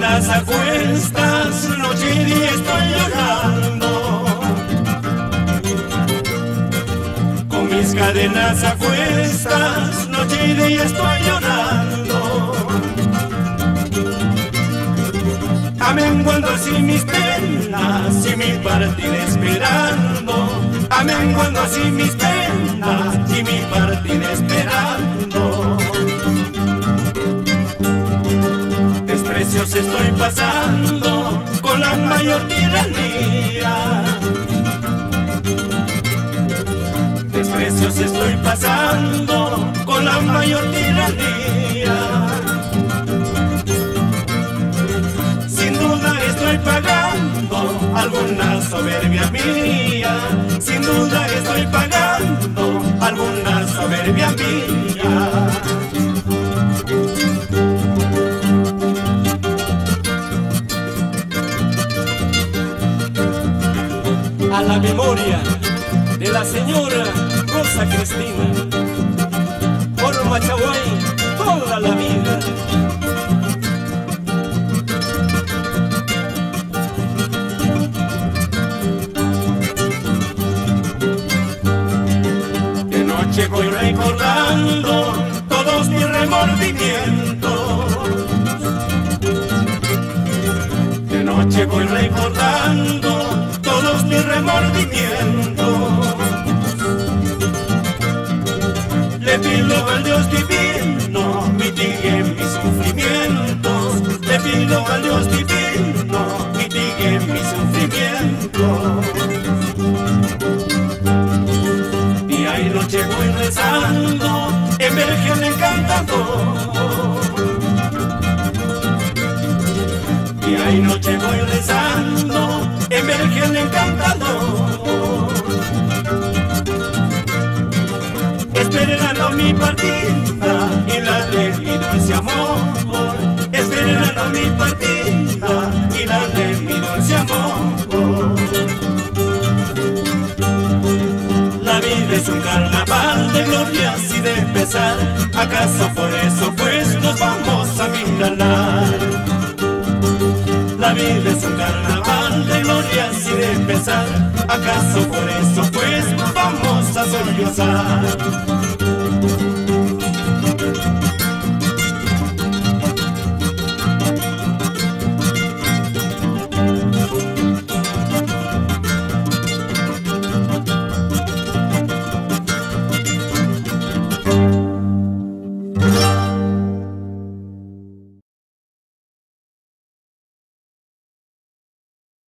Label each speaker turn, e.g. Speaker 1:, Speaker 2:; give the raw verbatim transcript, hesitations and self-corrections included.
Speaker 1: cadenas a cuestas, noche y día estoy llorando. Con mis cadenas a cuestas, noche y día estoy llorando. Amenguando así mis penas y mi partida esperando. Amenguando así mis penas y mi partida esperando. Desprecios estoy pasando con la mayor tiranía. Desprecios estoy pasando con la mayor tiranía. Sin duda estoy pagando alguna soberbia mía. Sin duda estoy pagando alguna soberbia mía. A la memoria de la señora Rosa Cristina, por Machaguay toda la vida. De noche voy recordando todos mis remordimientos. De noche voy recordando todos mis remordimientos. Le pido al Dios divino mitigue mis sufrimientos. Le pido al Dios divino mitigue mis sufrimientos. Día y noche voy rezando en Virgen encantador. Día y noche voy rezando en Virgen encantador, esperando mi partida y la de mi dulce amor, esperando mi partida y la de mi dulce amor. La vida es un carnaval de glorias y de pesar, ¿acaso por eso pues nos vamos a milanar? La vida es un carnaval de glorias y de pesar, ¿acaso por eso pues vamos a sollozar?